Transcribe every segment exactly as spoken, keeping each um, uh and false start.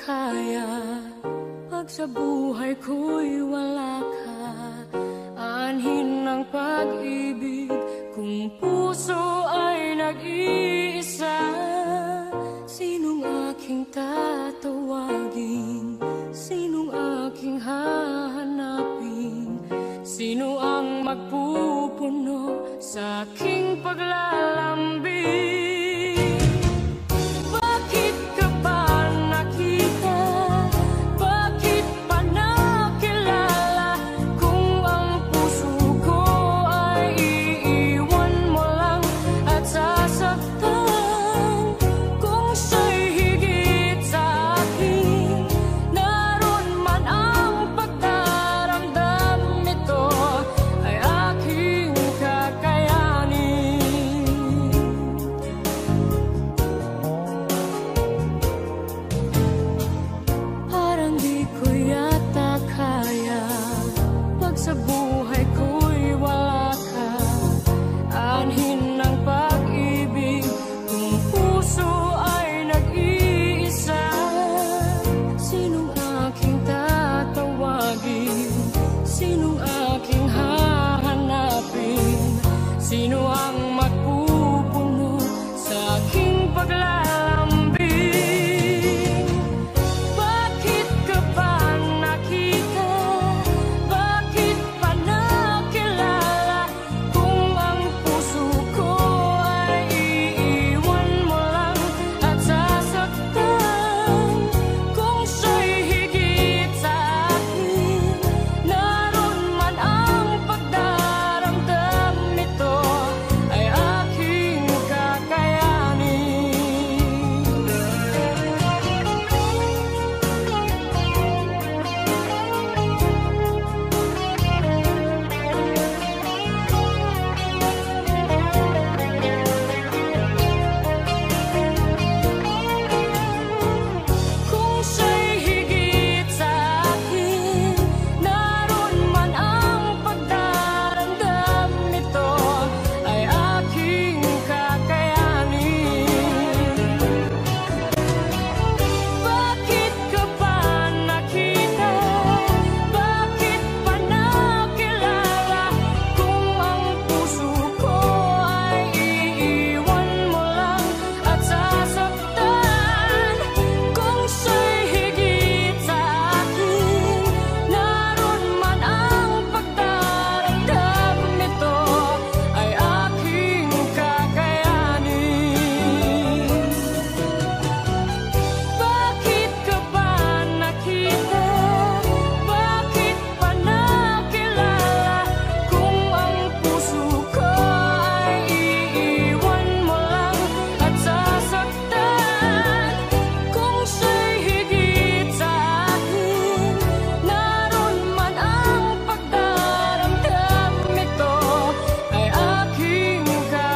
kaya pag sa buhay ko'y wala ka. Anhin ng pag-ibig kung puso ay nag-iisa. Sinong aking tatawagin? Sinong aking hahanapin? Sino ang magpupuno sa aking paglalambing? Bakit ka ba nakita? Bakit pa nakilala? Kung ang puso ko ay iiwan mo lang at sasaktan. Kung siya'y higit sa akin, naroon man ang pagdaramdam nito ay aking kakayanin. Parang di ko yata kaya pag sa buhay ko'y wala ka. Anhin ng pag-ibig kung puso ay nag-iisa. Sinong aking tatawagin? Sinong aking hahanapin? Sino ang magpupuno sa aking paglalambing? Bakit ka ba nakita? Bakit pa nakilala? Kung ang puso ko ay iiwan mo lang at sasaktan. Kung siya'y higit sa akin, naroon man ang pagdaramdam nito ay aking kakayanin. Kung siya'y higit sa akin, naroon man ang pagdaramdam nito ay aking kakayanin. Bakit ka ba nakita? Bakit pa nakilala? Kung ang puso ko ay iiwan mo lang at sasaktan. Kung siya'y higit sa akin, naroon man ang pagdaramdam nito ay aking kakayanin. Bakit ka ba nakita? Bakit pa nakilala? Kung ang puso ko ay iiwan mo lang at sasaktan. Kung siya'y higit sa akin, naroon man ang pagdaramdam nito ay aking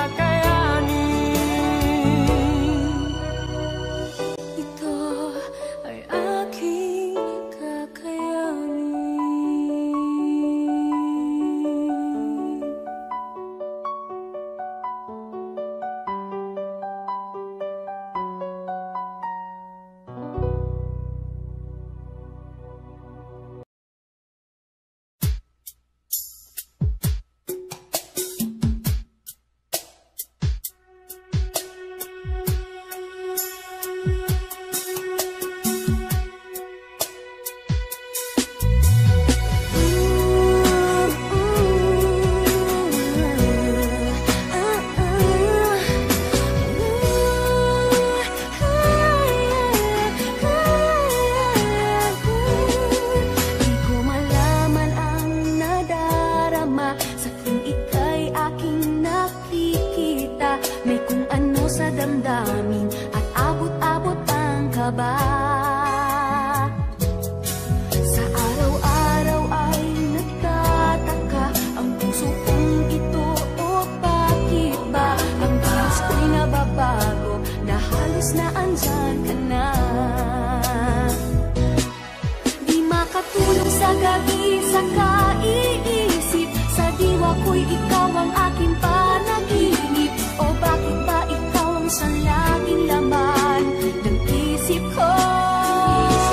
kakayanin. Ito ay aking kakayanin. Di ko malaman ang nadarama sa tuwing ika'y aking nakikita. May kung ano sa damdamin at abot-abot ang kaba. Sa araw-araw ay nagtataka ang puso kong ito, o bakit ba ang bilis ko'y nababago na halos na andyan ka na. Di makatulog sa gabi sa kaiisip, sa diwa ko'y ikaw ang aking panaginip. O bakit ba ikaw ang sa laging laman ng isip ko?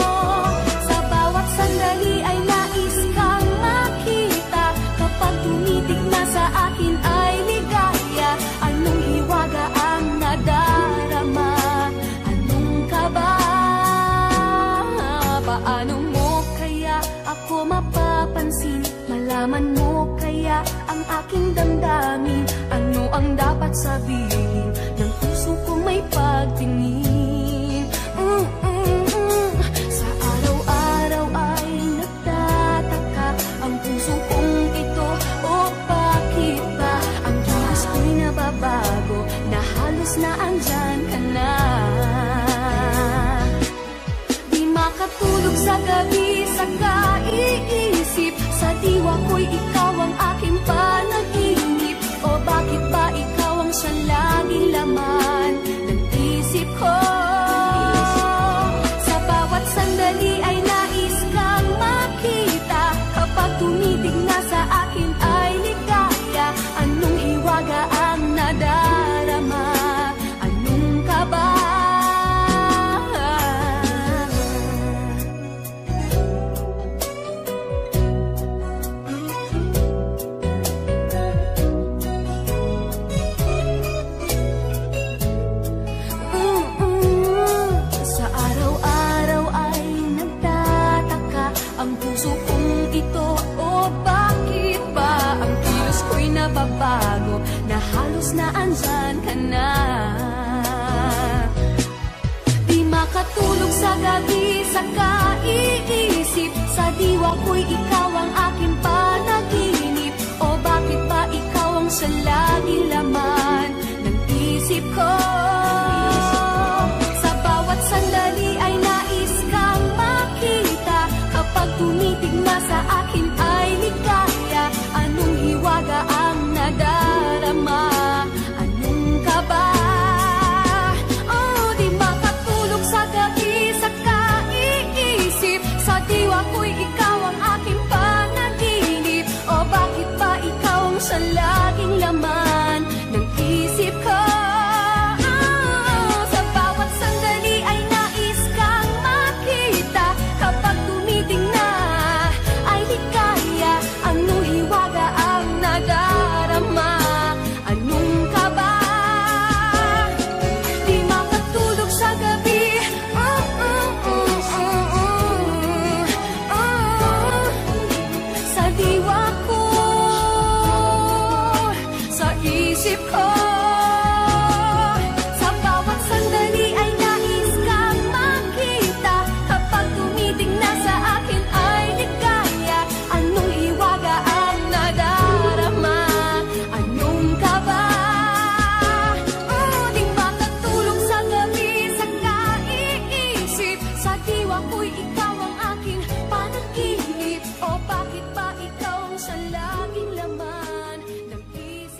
nandyan ka na. Di makatulog sa gabi sa kaiisip, sa diwa ko'y ikaw ang aking panaginip. O bakit ba ikaw ang sa laging laman ng isip ko? Sa bawat sandali ay nais kang makita, kapag tumitig na sa akin ay ligaya. Anong hiwaga ang nadarama? Anong kaba? Oh, di makatulog sa gabi sa kaiisip, sa diwa ko'y ikaw ang aking panaginip. O bakit ba ikaw ang sa laging laman ng isip ko? Oh, sa bawat sandali ay nais kang makita, kapag tumiting na ay ligaya. Anong hiwaga ang nadarama? Anong kaba? Di makatulog sa gabi, oh, oh, oh, oh, oh, oh. Sa diwa ko, sa isip ko. Sa bawat sandali ay nais kang makita, kapag tumiting na sa akin ay ligaya. Anong hiwaga ang nadarama? Anong kaba? Oh, di makatulog sa gabi sa kaiisip, sa diwa ko'y ikaw ang aking panaginip. O bakit ba ikaw ang sa laging laman ng isip?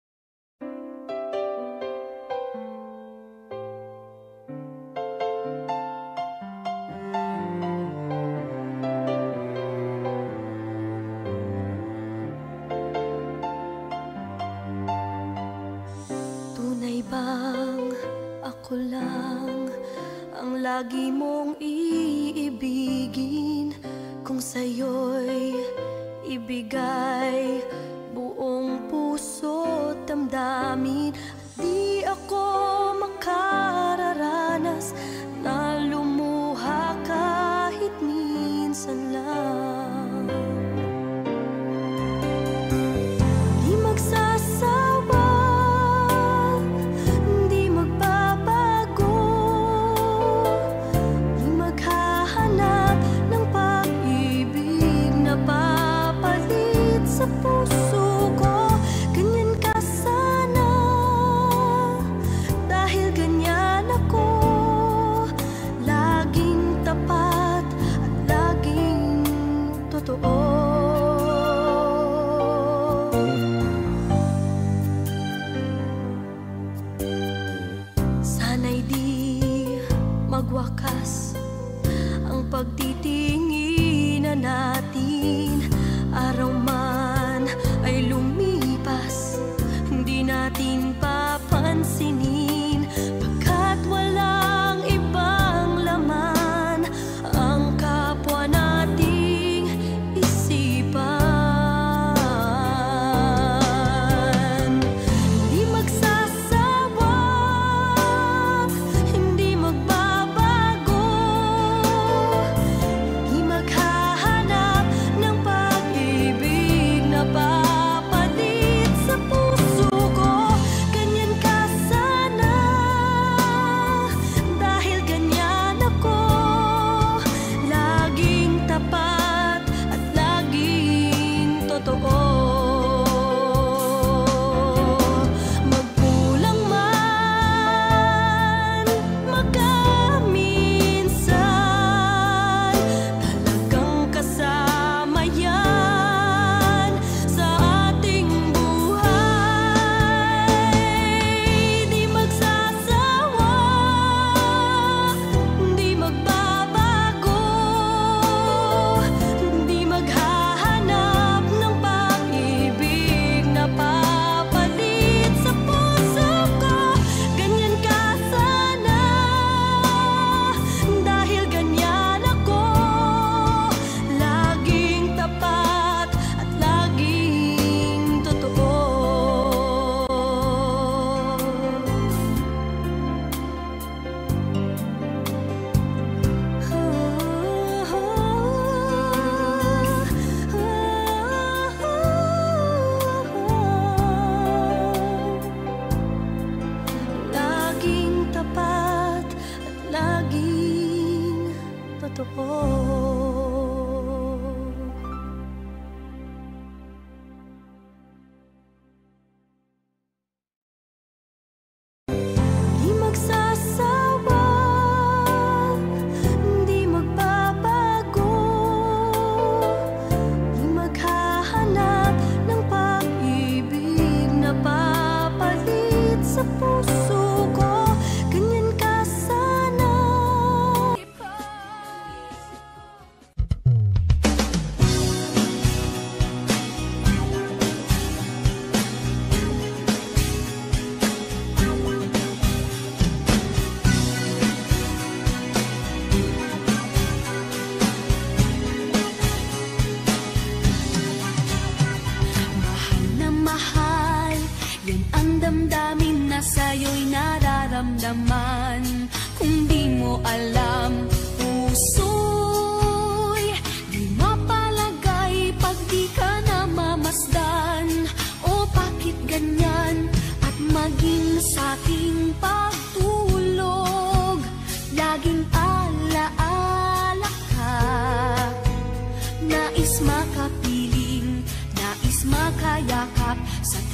Tunay bang ako lang ang lagi mong iibigin? Kung sa'yo'y ibigay buong puso't damdamin, di ako makararanas na lumuha kahit minsan lang. Di magsasawa, di magbabago, di maghahanap ng pag-ibig na papalit sa puso ko. Ganyan ka sana, dahil ganyan ako, laging tapat at laging totoo. Sana'y di magwakas ang pagtitinginan natin. Araw man ay lumipas, hindi natin papansinin, pagkat walang ibang laman ang kapwa nating isipan. Hindi magsasawa, hindi magbabago, di maghahanap ng pag-ibig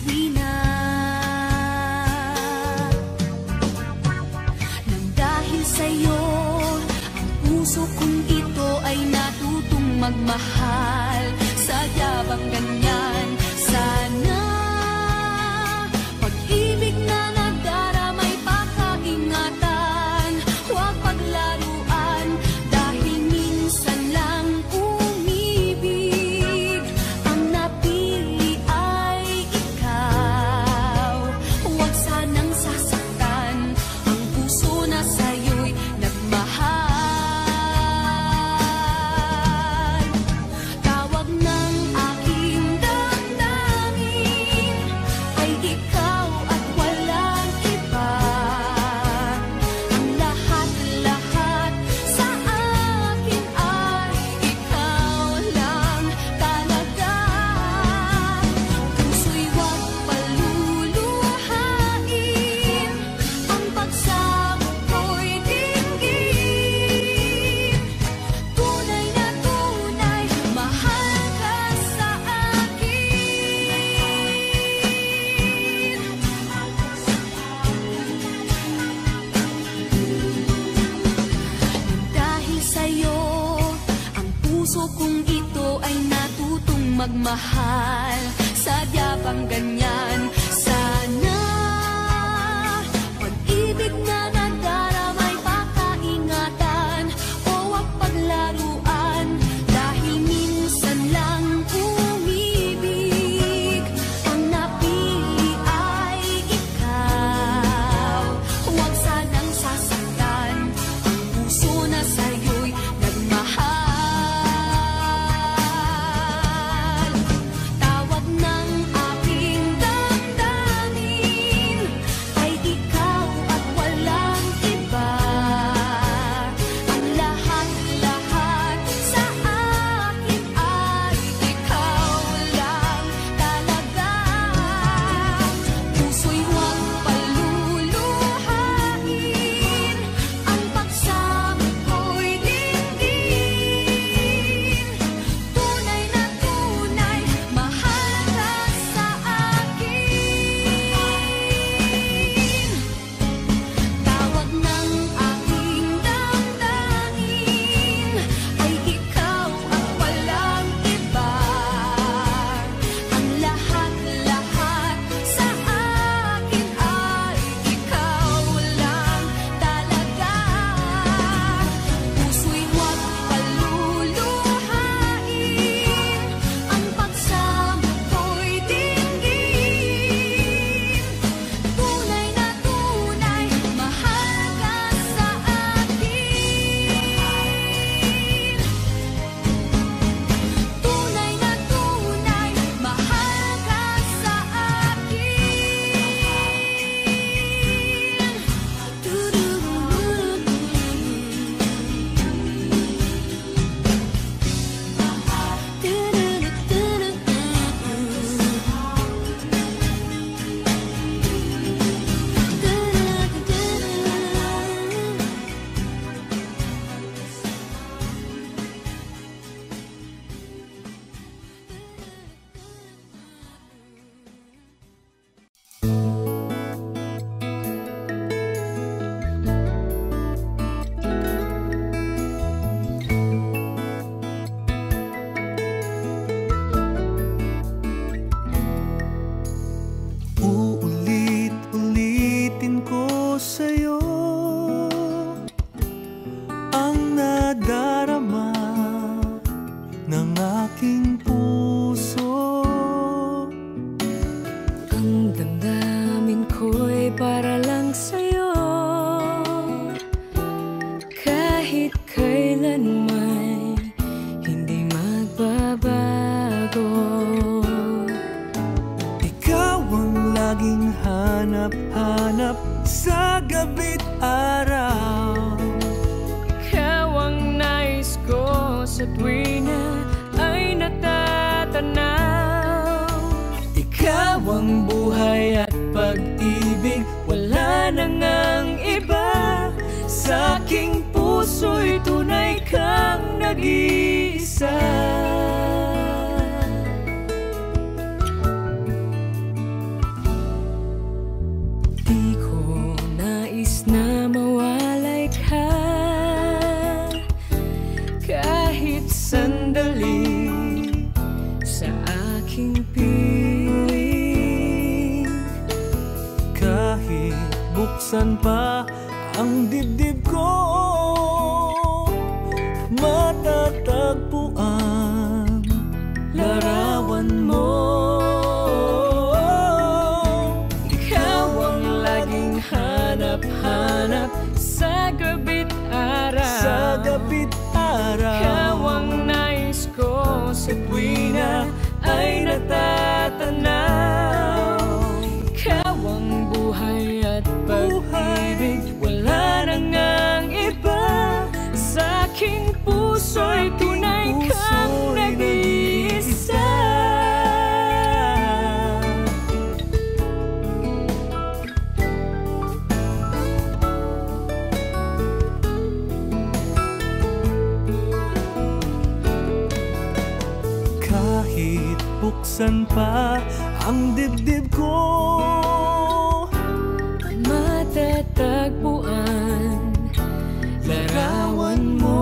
tuwina. Nang dahil sa'yo, ang puso kong ito ay natutong magmahal. Sadya bang ganyan? Sana pag-ibig na nagdaramay pakaingatan, huwag paglaruan dahil minsan lang umibig. Ang napili ay ikaw, huwag sanang sasaktan ang puso na sa'yo'y nagmahal. Tawag ng aking damdamin ay ikaw at walang iba. Ang lahat-lahat sa akin ay ikaw lang talaga. Puso'y huwag paluluhain, ang pagsamo ko'y dinggin. Tunay na tunay, mahal ka sa akin. Dahil sa'yo, ang puso kong ito ay natutong magmahal. Sadya bang ganyan? Sana pag-ibig na nagdaramay pakaingatan, o wag paglaruan dahil minsan lang umibig. Ang napili ay ikaw, huwag sanang sasaktan ang puso na sa'yo'y nagmahal. Tawag ng aking damdamin ay ikaw at walang iba. Ang lahat-lahat sa akin ay ikaw lang talaga. Puso'y huwag paluluhain, ang pagsamo ko'y dinggin. Tunay na tunay, mahal ka sa akin. Tawag ng aking damdamin ay ikaw at walang iba. Ang lahat-lahat sa akin ay ikaw lang talaga. Puso'y huwag paluluhain, ang pagsamo ko'y dinggin. Tunay na tunay, mahal ka sa akin. Tunay na tunay, mahal ka sa Uulit-ulitin ko sa'yo ang nadarama ng aking puso. Ang damdamin ko'y para lang sa'yo, kahit kailan may hindi magbabago. Ikaw ang laging hanap-hanap sa gabi't araw. Ikaw ang nais ko sa tuwina ay natatanaw. Ikaw ang buhay at pag-ibig, wala nang ang iba. Sa aking puso'y tunay kang nag-iisa. buksan pa ang dibdib ko, matatagpuan larawan mo. Ikaw ang laging hanap-hanap sa gabi't araw, sa gabi't araw. Ikaw ang nais ko sa tuwina ay natatanaw. Ikaw ang buhay at pag-ibig, wala nang ang iba. Sa aking puso'y tunay kang nag-iisa. Kahit buksan pa ang dibdib ko, matatagpuan larawan mo.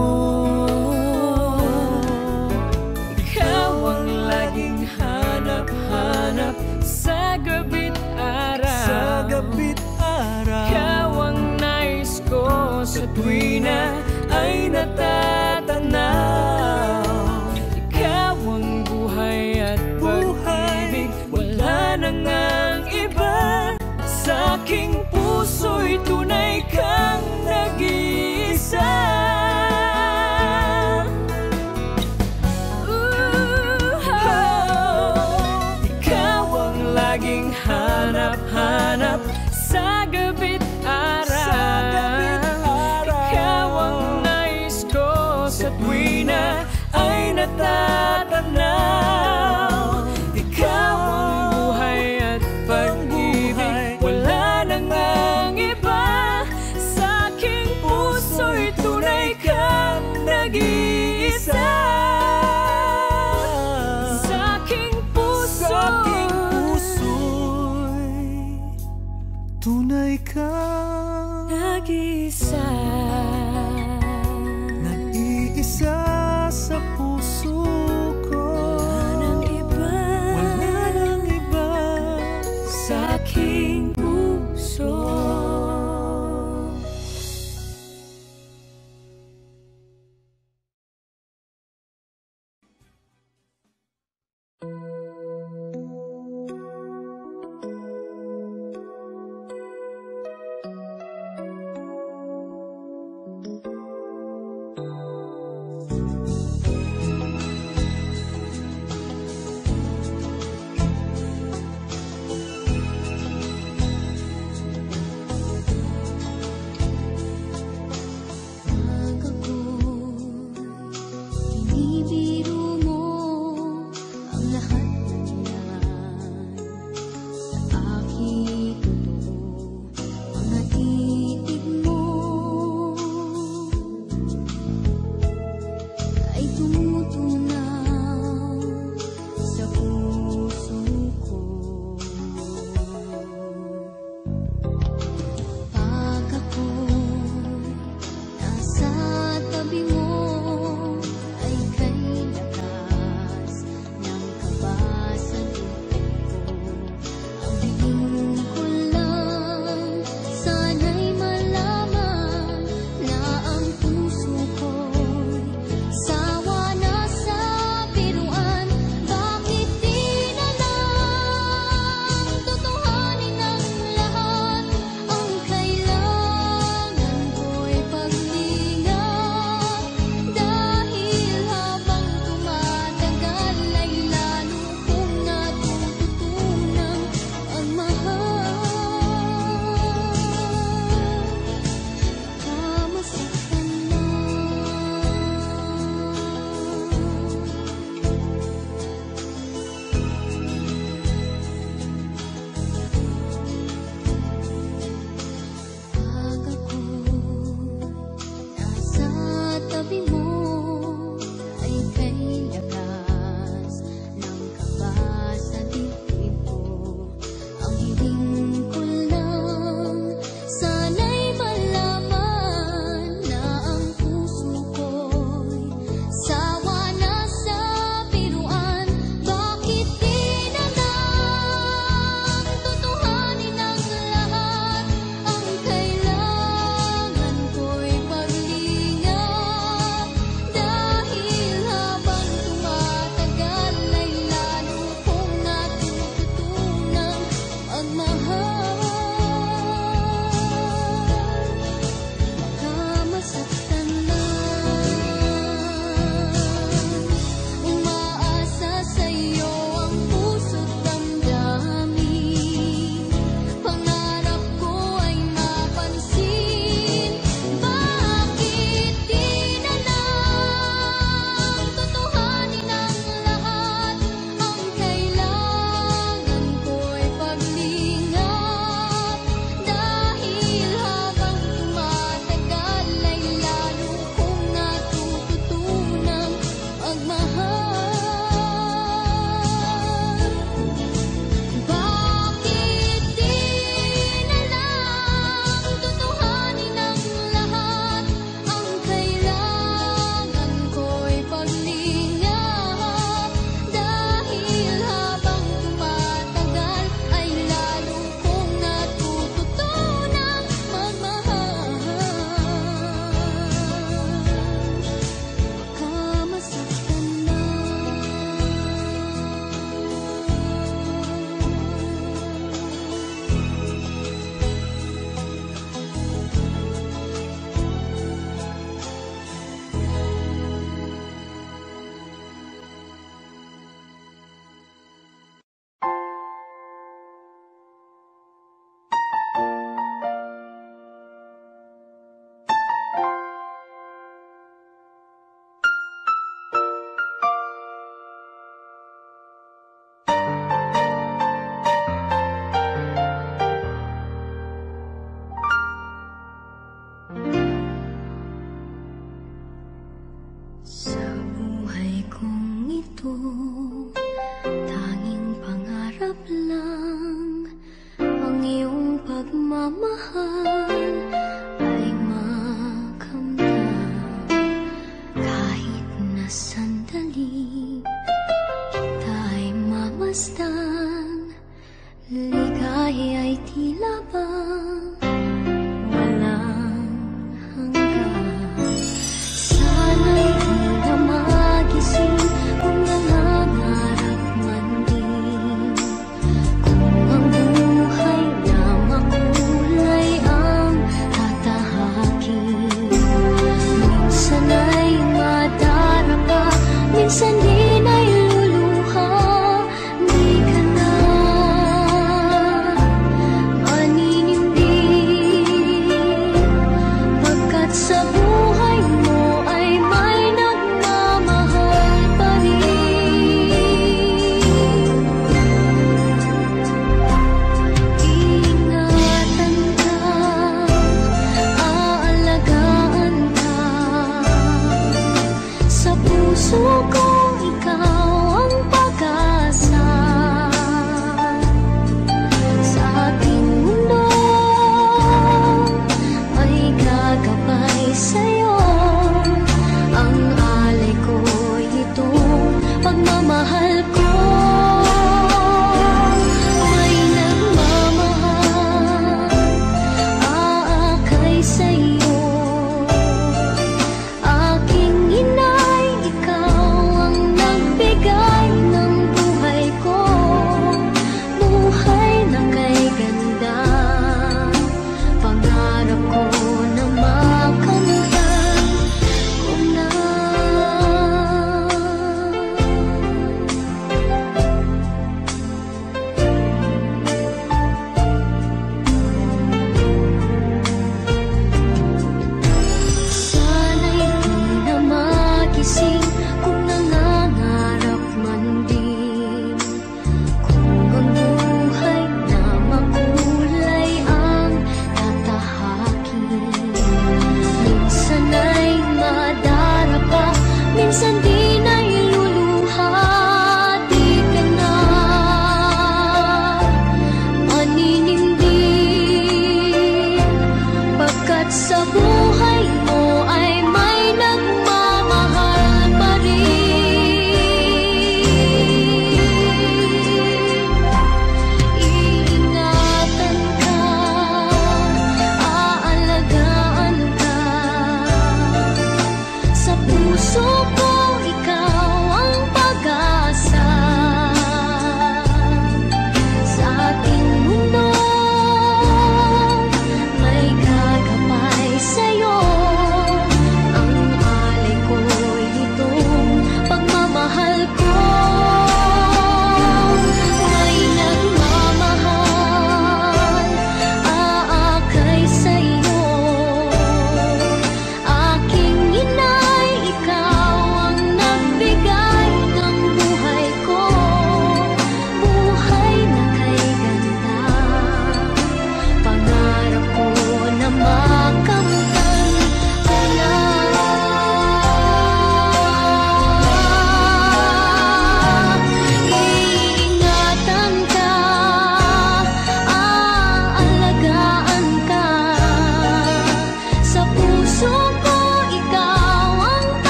Ikaw ang laging hanap-hanap sa gabi't araw, sa gabi't araw. Ikaw ang nais ko sa tuwina ay natatanaw. Ikaw ang buhay at pag-ibig, wala nang ang iba. Sa aking puso'y tunay kang nag-iisa. Ikaw ang laging hanap-hanap sa gabi't araw. Ikaw ang nais ko sa tuwina ay natatanaw. Ikaw ang buhay at pag-ibig, wala nang ang iba. Sa aking puso'y tunay kang nag-iisa. Sa aking puso'y tunay kang nag-iisa. Nag-iisa sa puso ko, wala nang iba, wala nang iba sa aking puso. Ay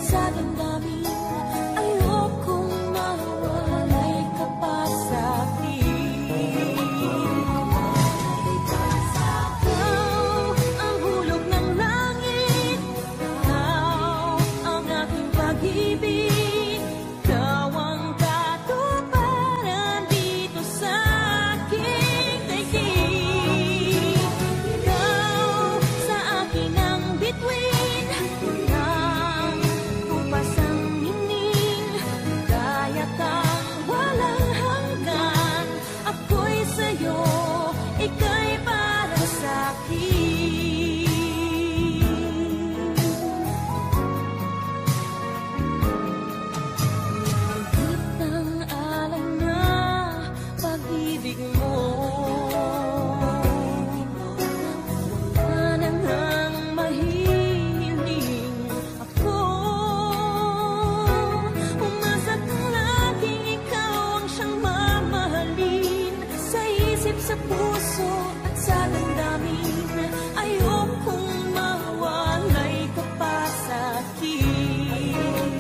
sa damdamin. Ayokong mawalay ka pa sa akin. Ikaw ang hulog ng langit, ikaw ang aking pag-ibig, ikaw ang katuparan dito sa aking daigdig. Ikaw sa akin ang bituin, walang kupas ang ningning, kaya kang walang hanggan. Ako'y sa'yo, ika'y para sa'kin. Higit ng alay na pag-ibig mo, wala na ngang mahihiling ako. Umasa't laging ikaw ang siyang mamahalin, sa isip, sa puso at sa damdamin. Ayokong mawalay ka pa sa akin.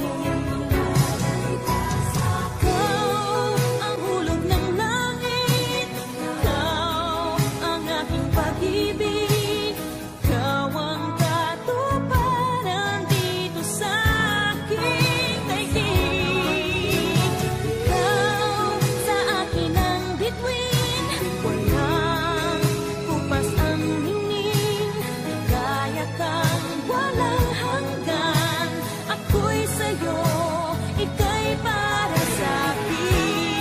Ikaw ang hulog ng langit, ikaw ang aking pag-ibig, ikaw ang katuparan dito sa aking daigdig. Ikaw sa akin ang bituin, walang kupas ang ningning, kaya kang walang hanggan. Ako'y sa'yo, ika'y para sa'kin.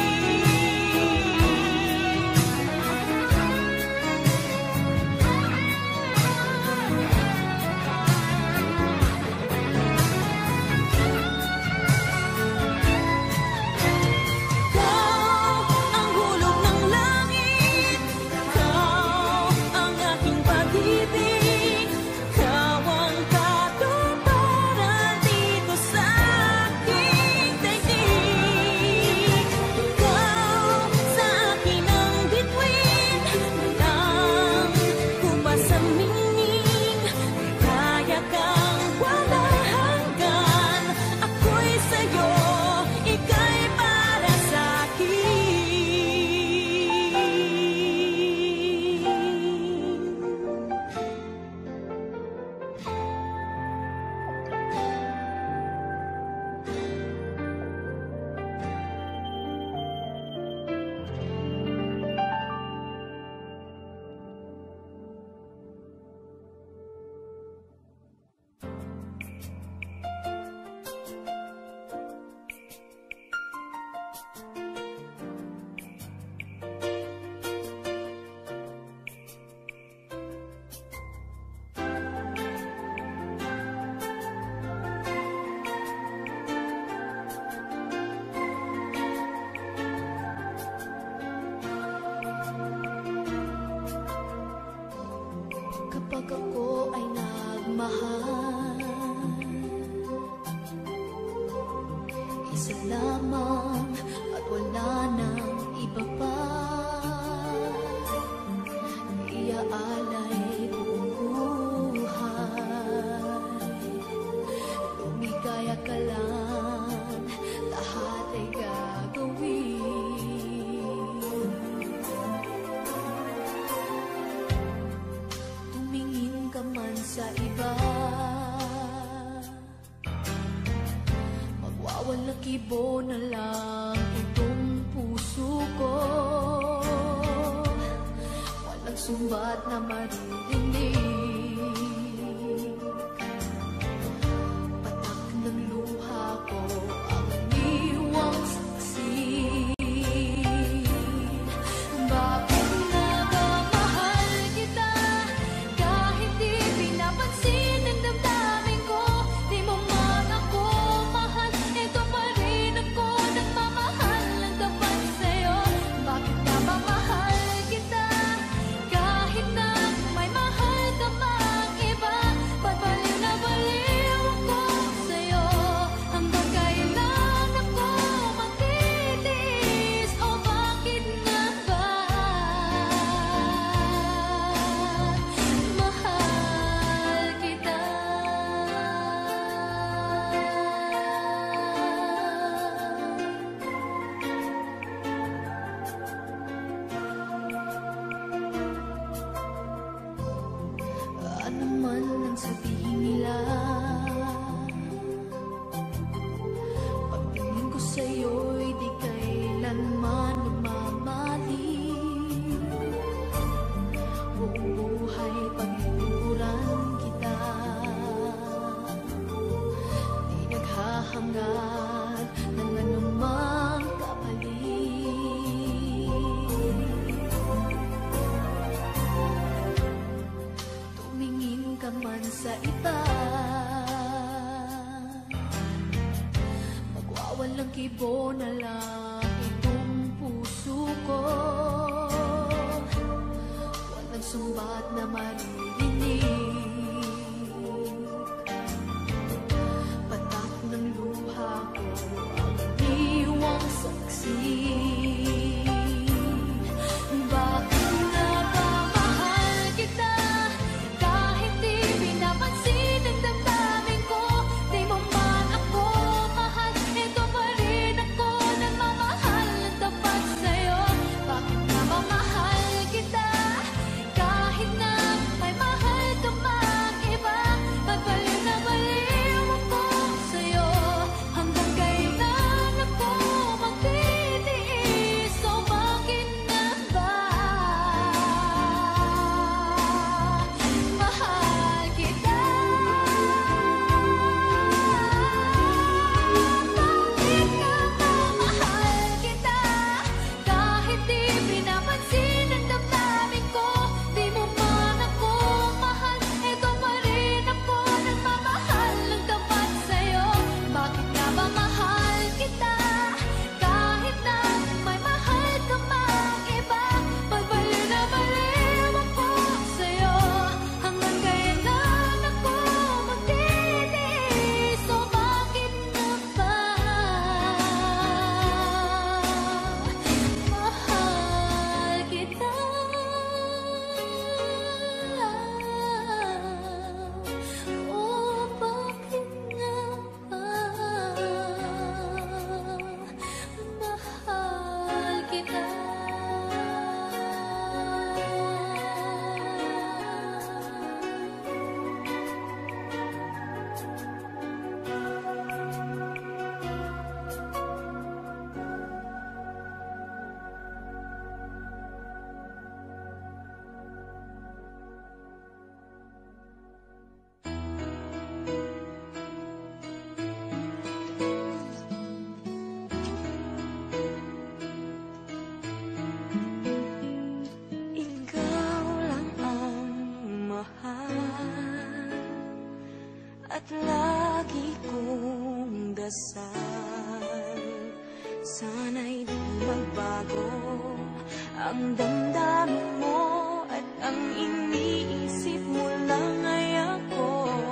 Ikaw ang hulog ng langit, ikaw ang aking pag-ibig, ikaw ang katuparan dito sa aking daigdig. Ikaw sa akin ang bituin, walang kupas ang ningning, kaya kang walang hanggan. Ako'y sa'yo, ika'y para sa'kin. Kapag ako ay nagmahal, isa lamang at wala nang iba pa. Iaalay buong buhay, lumikaya ka lang, lahat ay gagawin. Tumingin ka man sa iba, magwawalakibo na lang itong puso ko. Walang sumbat na maririnig, patak ng luha ko ang iniwang saksi. Bakit nagamahal kita kahit di pinapansin ang damdamin ko? Di mo man ako mahal, eto pa rin ako nagmamahal ng tapat sa'yo. Bakit nga ba mahal kita kahit na may mahal ka hangad ng anumang kapalit. Tumingin ka man sa iba, magwawalang kibo na lang itong puso ko. Walang sumbat na maririnig, patak ng luha ko ang iniwang saksi. Bakit nga ba mahal kita kahit di pinapansin ang damdamin ko? Di mo man ako mahal, ito pa rin ako nagmamahal ng tapat sa'yo. Bakit nga ba mahal kita kahit na may mahal ka mang iba? Magbaliw na baliw ako sa'yo, hanggang kailan ako magtitiis? O bakit nga ba mahal kita? Bakit nga ba mahal kita kahit di pinapansin ang damdamin ko? Di mo man ako mahal, ito pa rin ako nagmamahal ng tapat sa'yo. Bakit nga ba mahal kita kahit na may mahal ka mang iba? Magbaliw na baliw ako sa'yo, hanggang kailan ako magtitiis? O bakit nga ba mahal kita? O bakit nga ba mahal kita? Ikaw lang ang mahal at lagi kong dasal. Sana'y di magbago ang damdamin mo at ang iniisip mo lang ay ako.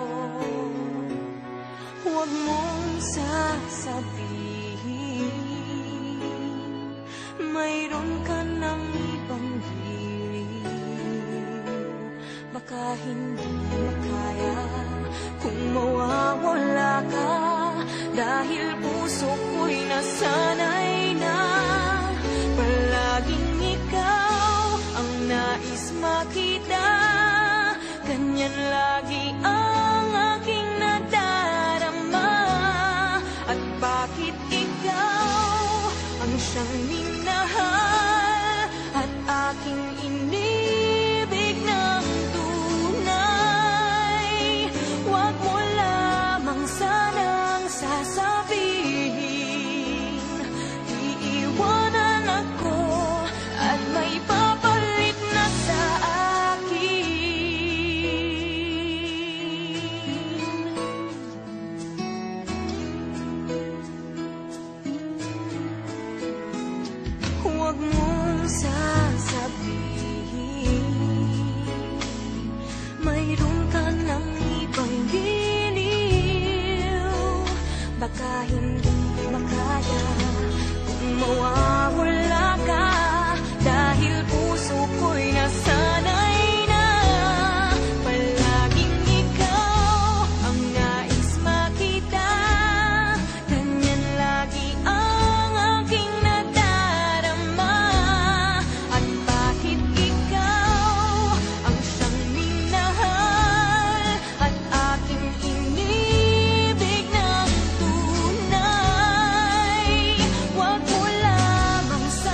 Huwag mong sasabihin mayroon ka ng ibang giliw. Baka hindi makaya kung mawawala ka, dahil puso ko'y nasanay na palaging ikaw ang nais makita. Ganyan lagi ang aking nadarama. At bakit ikaw ang siyang minahal at aking inibig ng tunay? Huwag mo lamang sanang sasabihin iiwanan ako at may papalit na sa akin. Huwag mong sasabihin mayroon ka ng ibang giliw. Baka hindi makaya kung mawawala ka, dahil puso ko'y nasanay na palaging ikaw ang nais makita. Ganyan lagi ang aking nadarama. At bakit ikaw ang siyang minahal at aking inibig ng tunay? Huwag mo lamang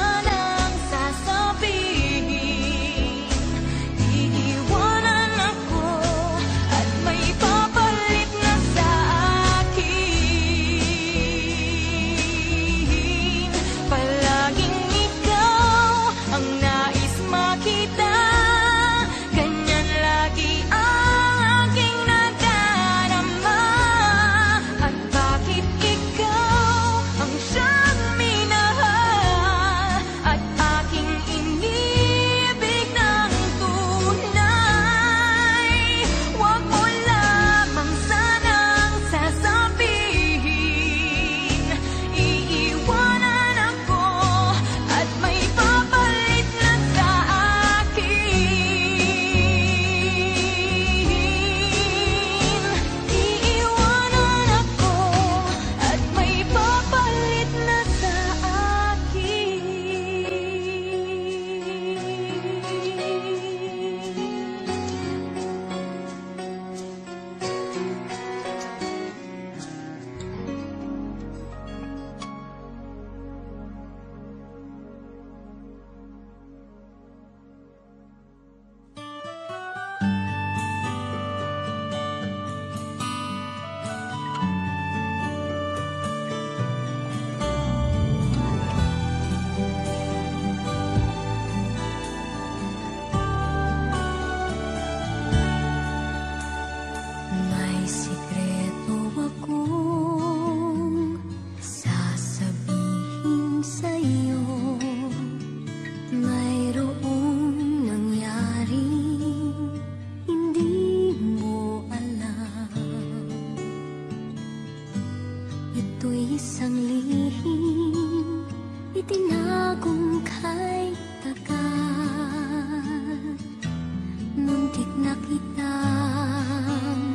Ito'y isang lihim, itinagong kay tagal. Muntik na kitang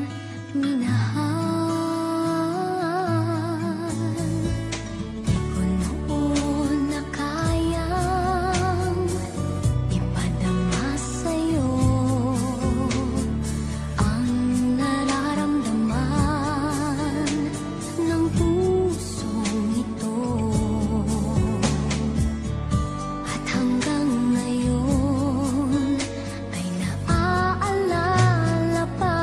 minahal. Di ko noon na kayang ipadama sa'yo ang nararamdaman ng pusong ito. At hanggang ngayon ay naaalala pa.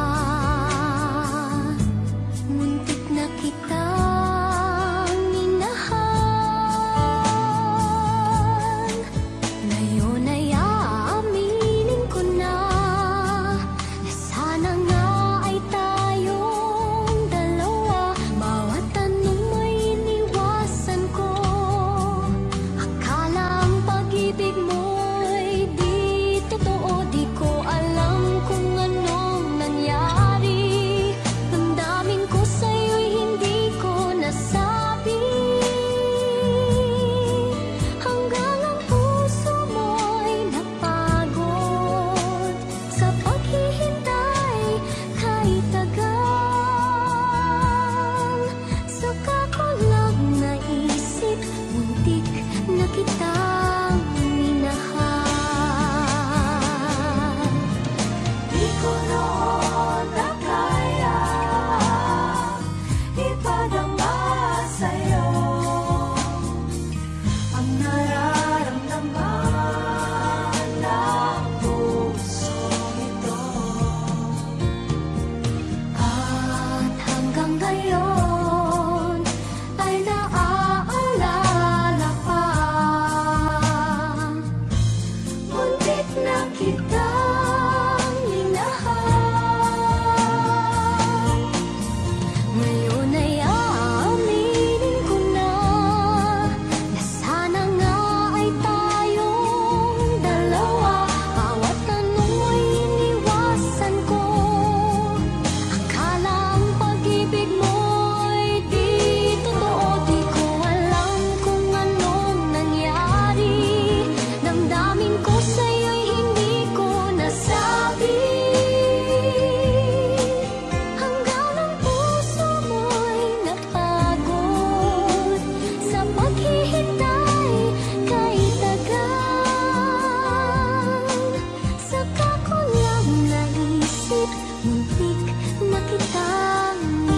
Muntik na kitang minahal. Ngayon ay aaminin ko na na sana nga ay tayong dalawa. Bawat tanong mo'y iniwasan ko. Akala ang pag-ibig mo'y di totoo. Di ko alam kung anong nangyari. Damdamin ko sa'yo'y hindi ko nasabi. Hanggang ang puso mo'y napagod sa paghihintay kahit tagal. Saka ko lang naisip, muntik na kitang minahal. Di ko noon na kaya ipadama sa'yo ang nararamdaman ng pusong ito. At hanggang ngayon ay naaalala pa. Muntik na kitang minahal. Ngayon ay aaminin ko na na sana nga ay tayong dalawa. Bawat tanong ay iniwasan ko. Akala ang pag-ibig mo'y di totoo. Di ko alam kung anong nangyari. Damdamin ko sa'yo'y hindi ko nasabi. Hanggang ang puso mo'y napagod sa paghihintay kahit tagal. Saka ko lang naisip, muntik na kitang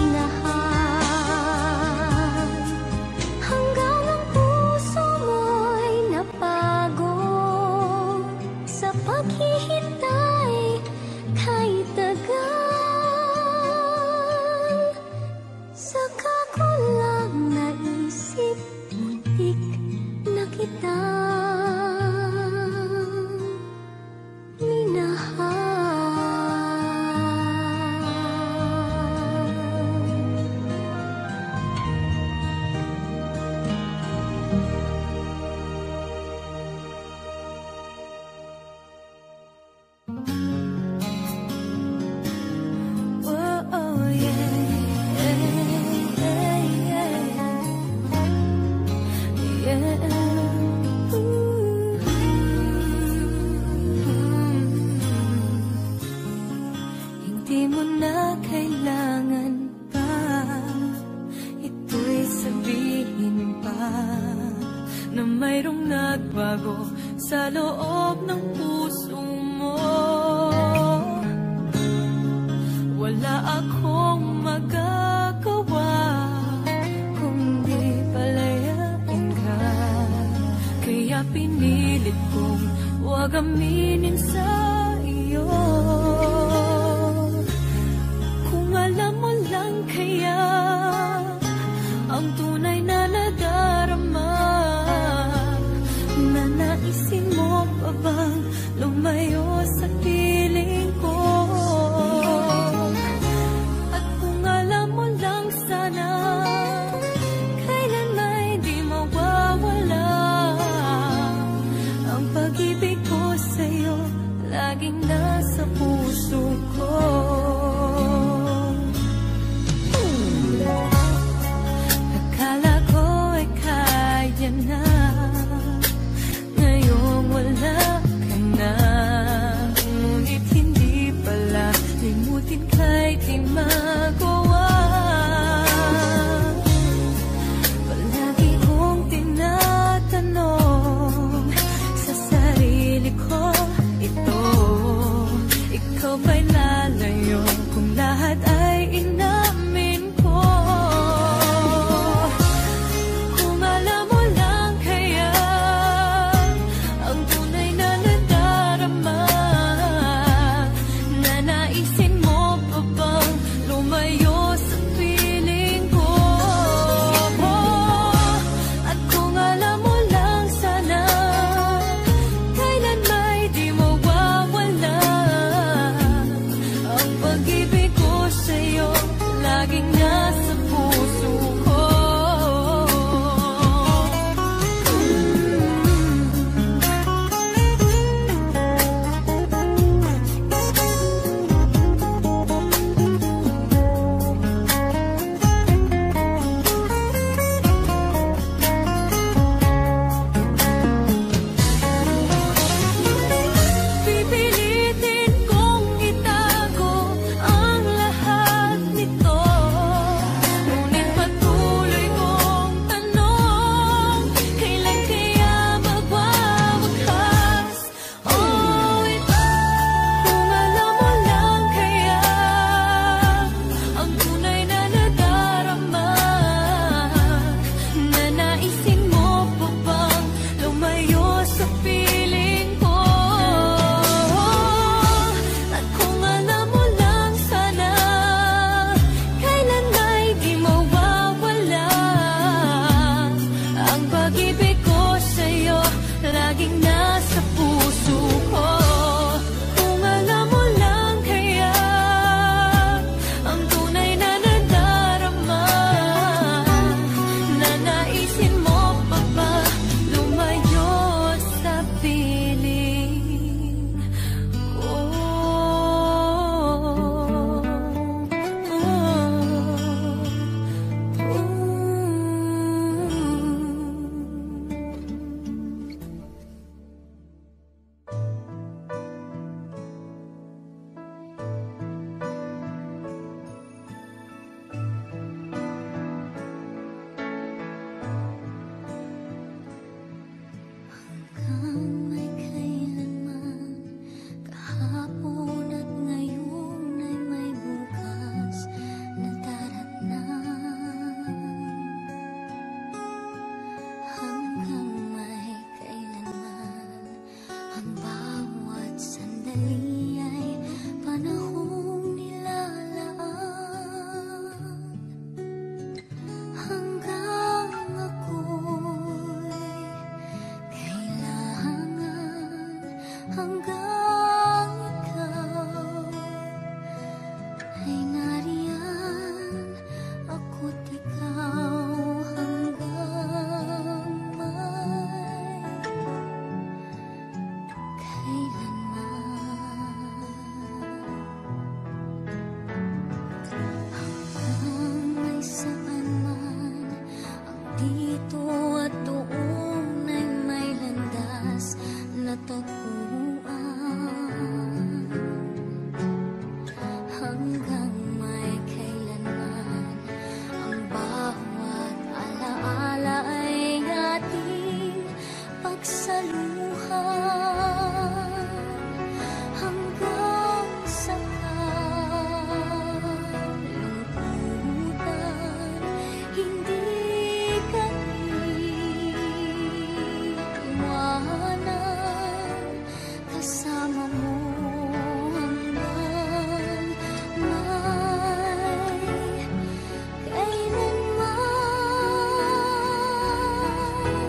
minahal. Hanggang ang puso mo'y napagod sa paghihintay kahit tagal. Saka ko lang naisip, muntik na kitang minahal. Oh, oh, yeah, yeah, yeah, yeah. Ooh. Hindi mo na kailangan pa ito'y sabihin pa na mayroong nagbago sa loob ng puso mo. Wala akong magagawa kundi palayain ka. Kaya pinilit kong huwag aminin sa iyo. Kung alam mo lang kaya ang tunay na nadarama, na naisin mo pa bang lumayo sa piling ko? At kung alam mo lang sana kailan may di mawawala ang pag-ibig ko sa'yo, laging nasa puso ko. sandali ay panahong nilalaan hanggang ako'y kailangan, hanggang ikaw ay nariyan, ako't ikaw hanggang may kailanman. Hanggang may saan man ang dito at doon ay may landas na taguan. Hanggang may kailanman ang bawat alaala ay ating pagsaluhan. Hanggang sa kalungkutan, hindi ka iiwanan, kasama mo hanggang may kailanman.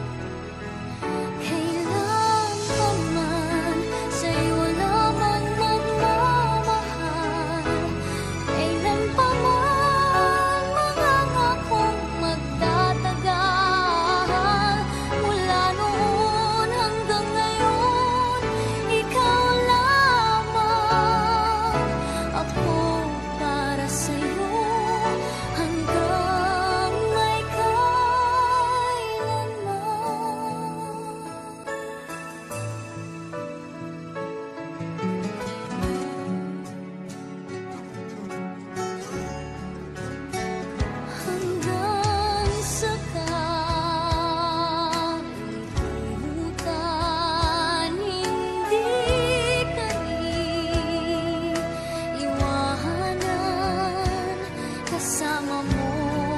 Kailan pa man sa'yo lamang magmamahal, kailan pa man mangangakong magtatagal. Mula noon hanggang ngayon, ikaw lamang. Ako para sa'yo hanggang may kailanman. Hanggang sa kalungkutan, hindi ka iiwanan, kasama mo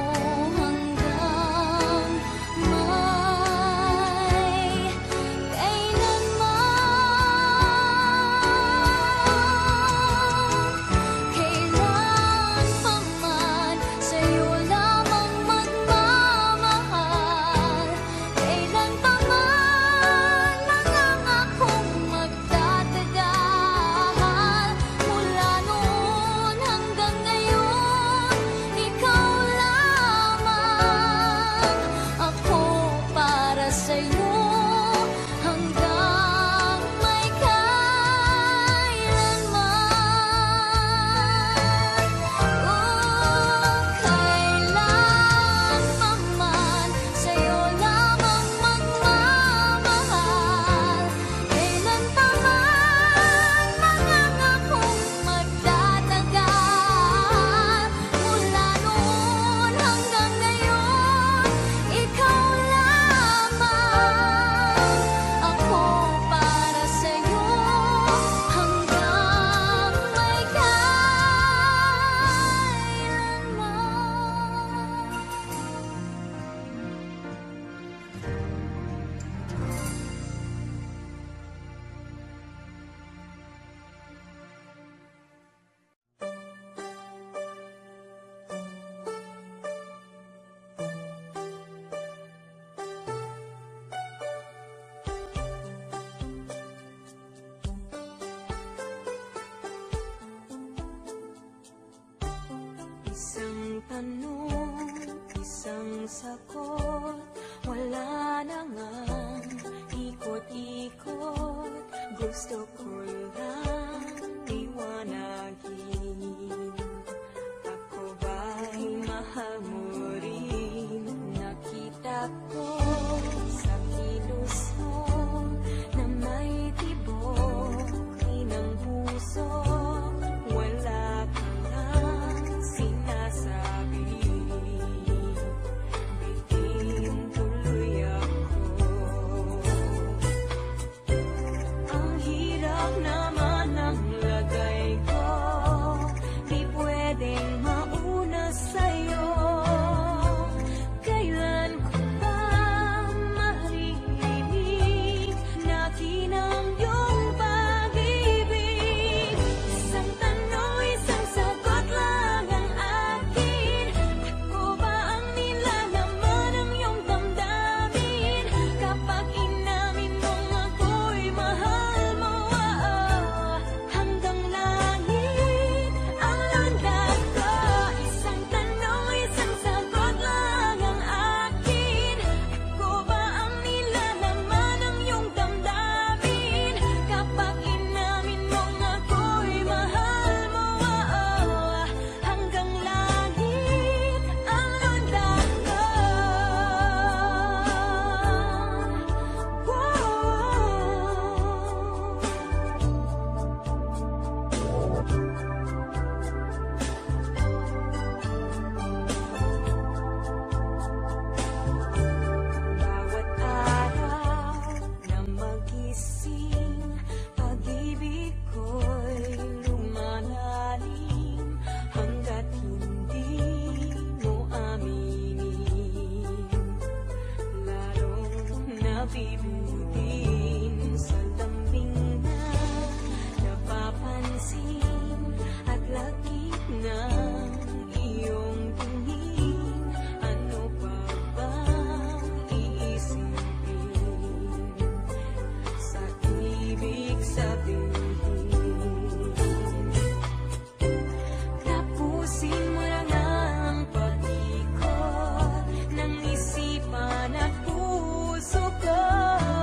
hanggang may kailanman. Kailan pa man sa'yo lamang magmamahal, kailan pa man nangangakong magtatagal. Mula noon hanggang ngayon, ikaw lamang. Ako para sa'yo hanggang may kailanman. Kung kailan pa man sa'yo lamang magmamahal, kailan pa man mangangakong magtatagal. Mula noon hanggang ngayon, ikaw lamang. Ako para sa'yo hanggang may Isang tanong, isang sagot, wala na ngang ikot-ikot. Gusto ko lang liwanagin, ako ba'y mahal mo rin? Nakita ko sa kilos mo na may tibok ng puso. Wala ka lang sinasabi, bitin tuloy ako. Ang hirap naman ng mabibitin sa lambing na napapansin at lakit ng iyong tingin. Ano pa bang iisipin sa ibig sabihin? Tapusin mo lang ang pag-ikot ng isipan at puso ko.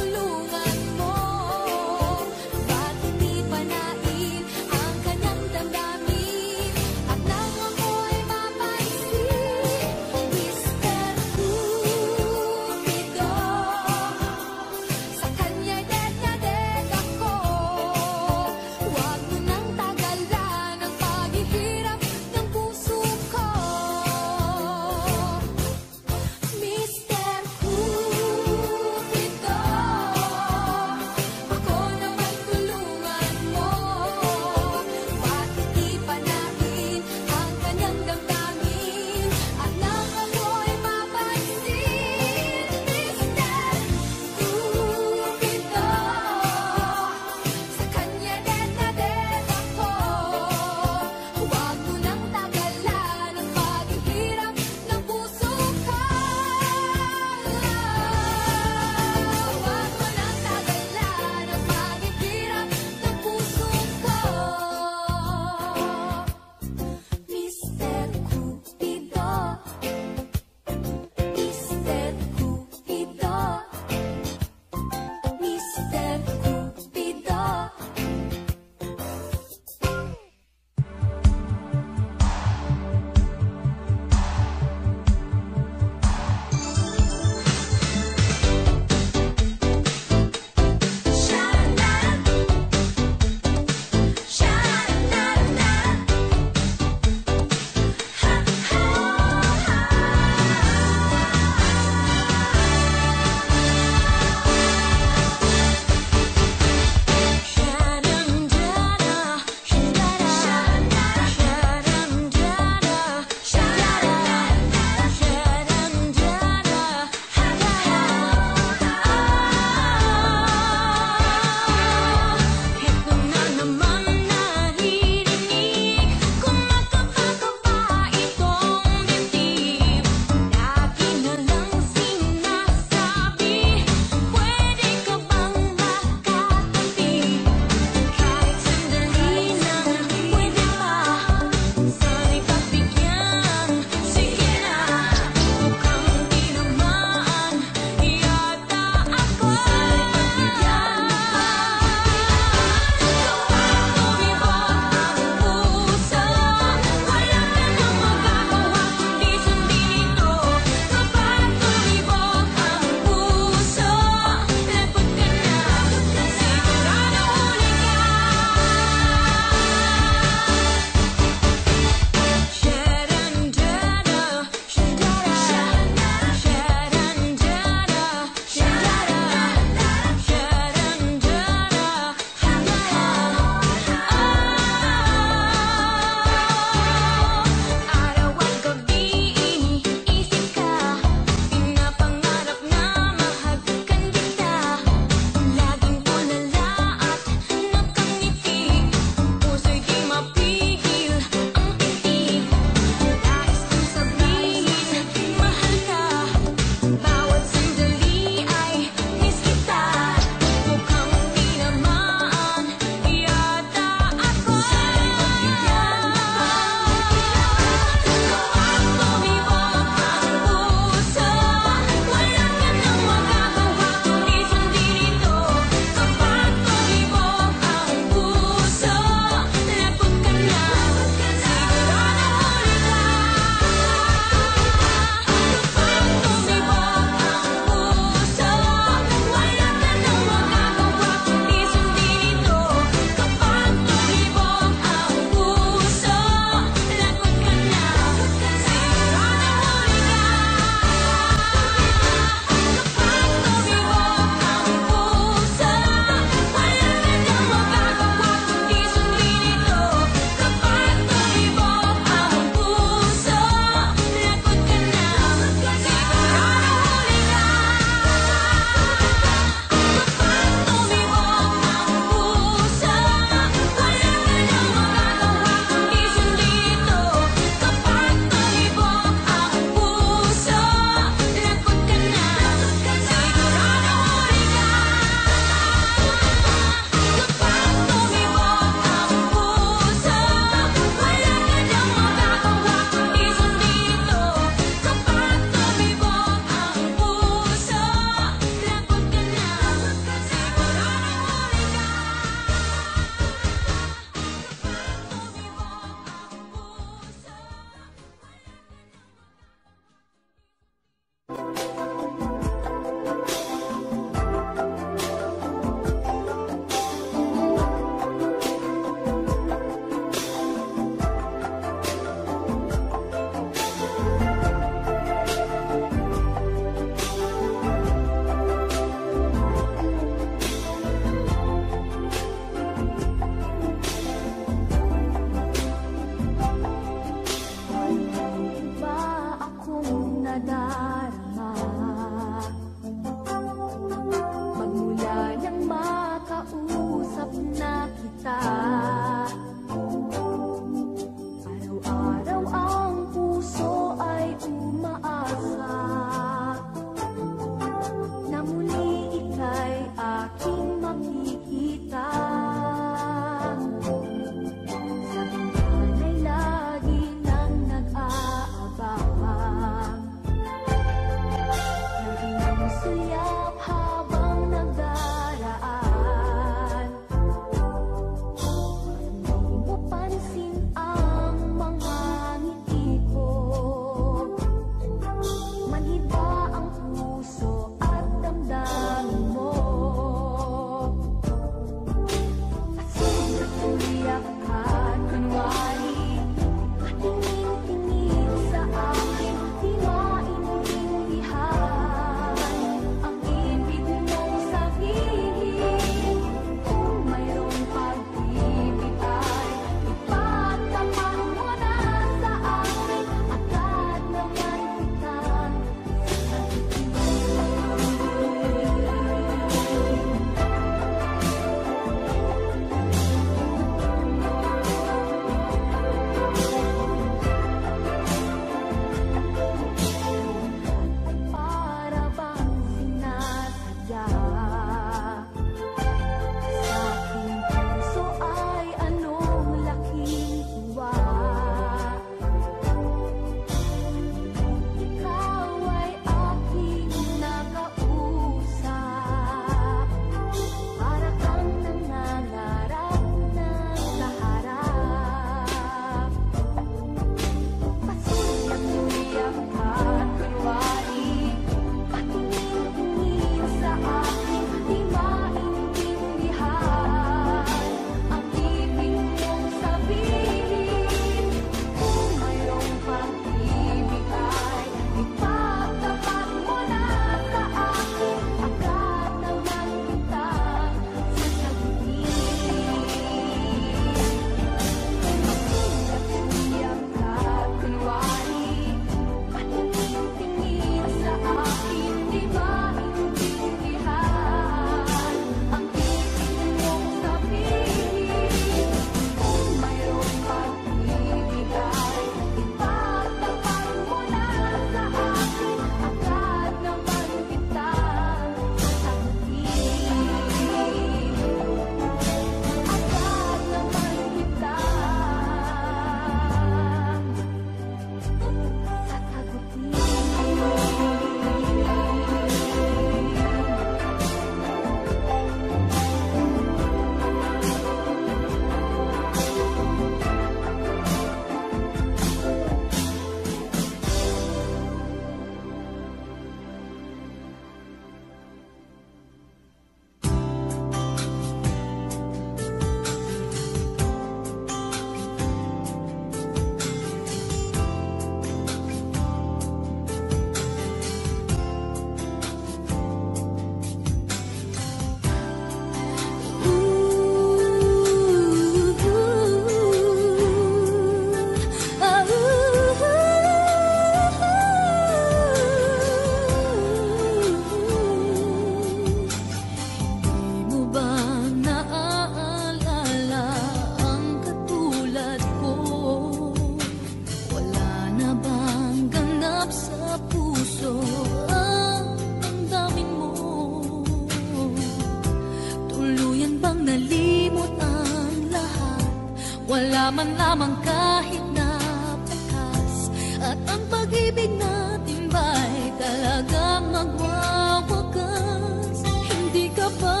man lamang kahit napakas. At ang pag-ibig natin ba'y talagang magwawakas? Hindi ka ba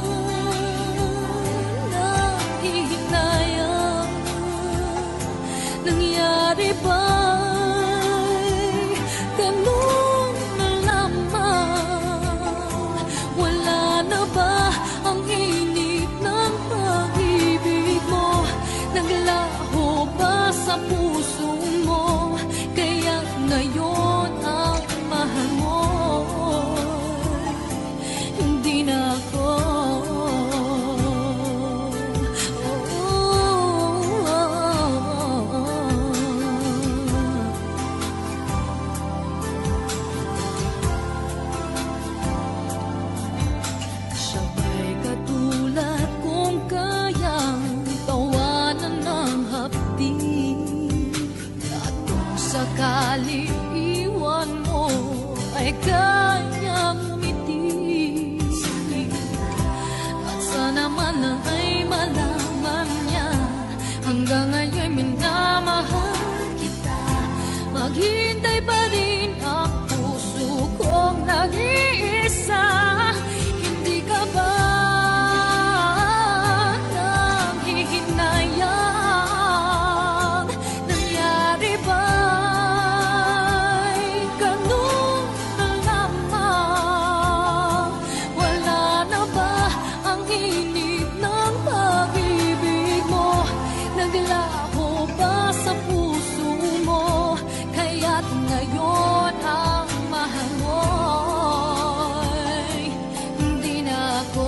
nahihinayang? Nangyari ba'y ganun na lamang? Wala na ba ang init ng pag-ibig mo? Naglaho ba sa puso mo? Kaya ngayon ang mahal mo hindi na ako. Sabay katulad kung kayang tawanan ng hapdi. At kung sakali iwan mo ay kayang umiti. At sana man ay malaman niya hanggang ngayon minamahal kita. Maghintay pa rin ang puso kong nag-iisa. Hindi ka ba nanghihinayang? Nangyari ba'y ganun na lamang? Wala na ba ang init ng pag-ibig mo? Naglaho ba sa puso mo? Kaya't ngayon ang mahal mo'y hindi na ako.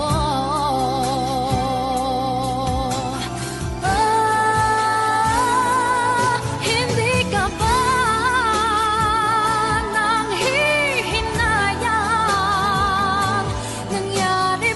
Ah, hindi ka ba nanghihinayang? Nangyari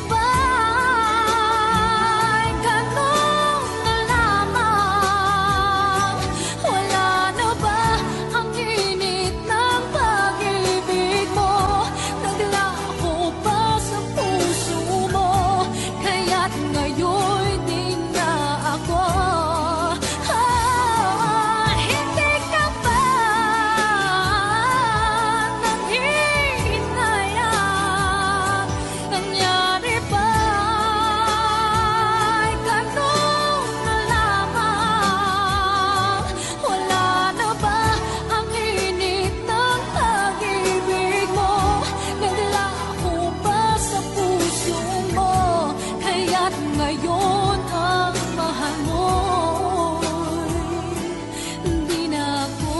ba'y ganun na lamang? Wala na ba ang init ng pag-ibig mo? Naglaho ba sa puso mo? Kaya't ngayon din na ako. Ah, hindi ka ba nanghihinayang? Nangyari ba'y ganun na lamang? Wala na ba ang init ng pag-ibig mo? Naglaho ba sa puso mo? Kaya't ngayon ang mahal mo'y hindi na ako.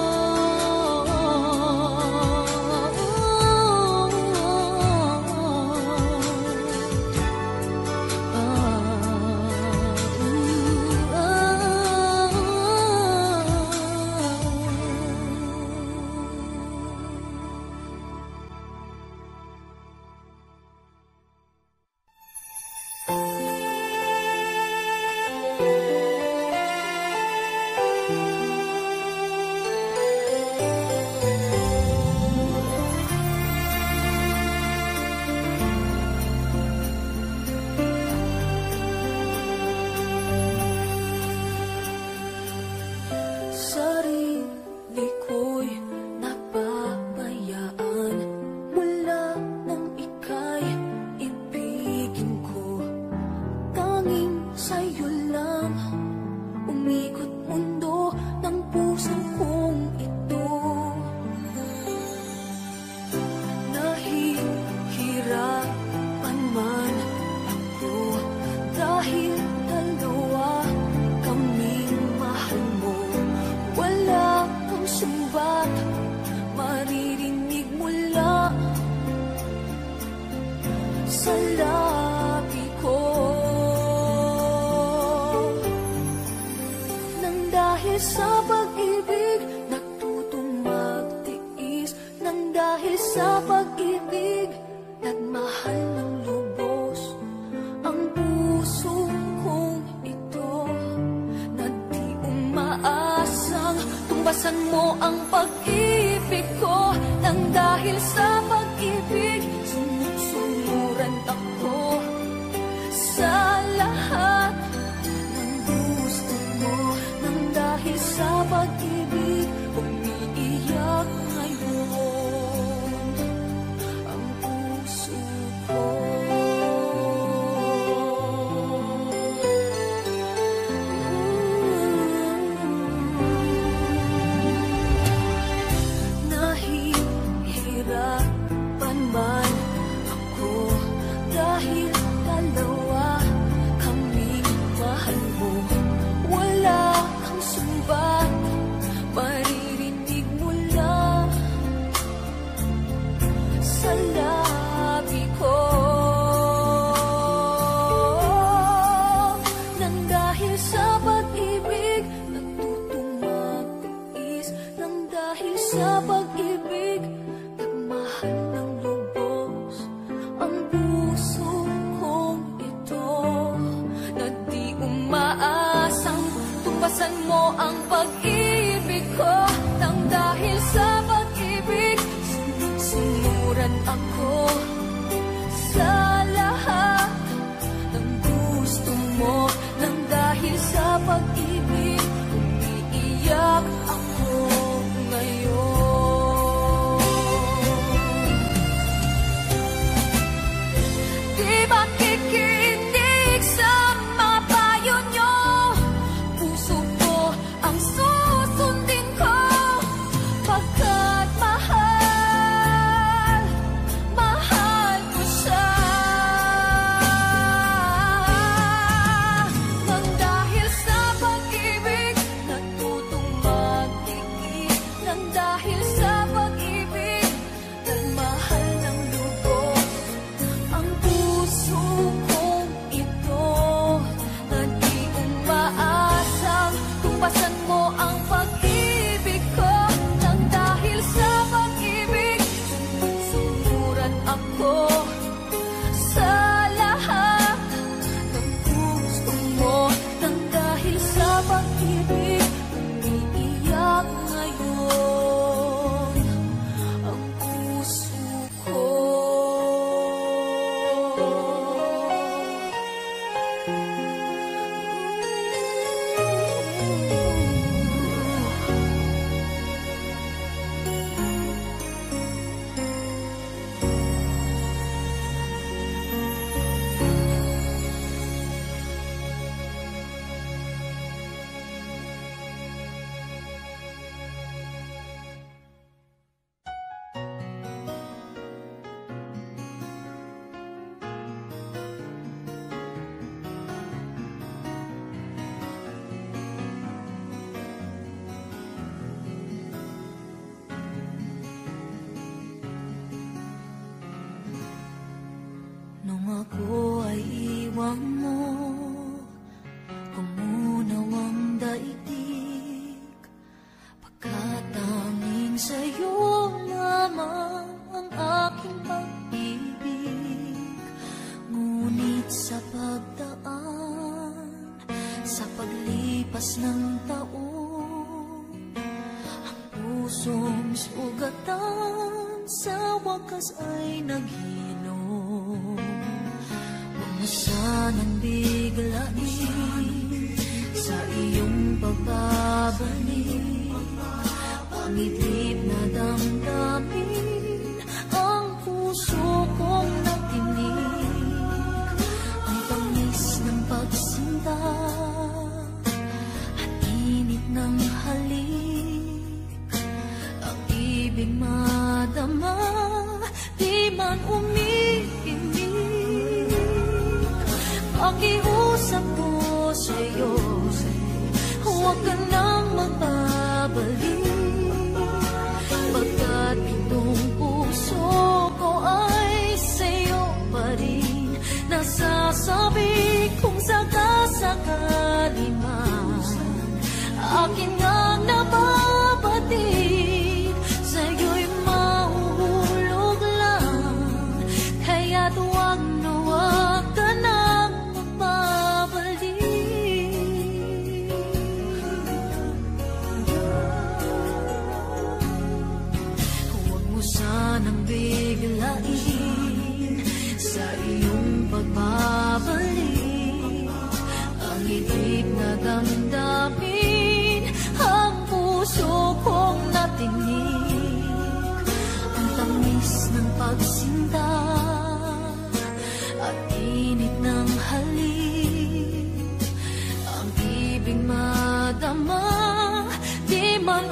Sarili ko'y napabayaan mula nang ika'y ibigin ko. Tanging sa'yo lang umikot mundo ng puso kong ito. Nahihirapan man ako dahil dalawa kaming mahal mo. Wala kang sumbat maririnig mula sa labi ko. Nang dahil sa pag-ibig natutong magtiis. Nang dahil sa pag-ibig nagmahal ng lubos ang puso kong ito. Na di umaasang tumbasan mo ang pag-ibig ko. Nang dahil sa pag-ibig sunod-sunuran ako sa lahat ng gusto mo. sa pag-ibig, nagmahal ng lubos ang puso kong ito, na di umaasang tumpasan mo ang pag-ibig ko. Nang dahil sa pag-ibig, sinuran ako sa lahat ng gusto mo. Nang dahil sa pag-ibig, umiiyak ako ngayon. Di ba kikinig sa mga payo nyo? Puso ko ang susundin ko, pagkat mahal, mahal ko siya. Nang dahil sa pag-ibig, natutong magtigil. Nang dahil sa pag-ibig, nagmahal ng lubos ang puso kong ito, na di umaasang tumpasan mo ang pag-ibig ko. Nang dahil sa pag-ibig, sumuran ako sa lahat ng gusto mo. Nang dahil sa pag-ibig, umiiyak ngayon ang puso ko. Nung ako ay iwan mo, kumunaw ang daigdig, pagkatanging sa'yo lamang ang aking pag-ibig. Ngunit sa pagdaan, sa paglipas ng taon, ang pusong sugatan sa wakas ay naghinom. Huwag mo sanang biglain sa iyong pagbabalik, pangidlip na damdamin ang puso kong natinig. Ang tamis ng pagsinta at init ng halik, ang ibig madama, di man umiimik. Pakiusap ko sa'yo, huwag ka nang magbabalik, pagkat itong puso ko ay sa'yo pa rin. Nasasabi kung sakasakali man akin ngang nababatid, sa'yo'y mahuhulog lang, kaya't huwag na huwag ka nang magbabalik. Huwag mo sanang biglain sa iyong pagbabalik, ang higit na damdamin ang puso kong natinig. Ang tamis ng pagsinta at init ng halik, ang ibig madama, di man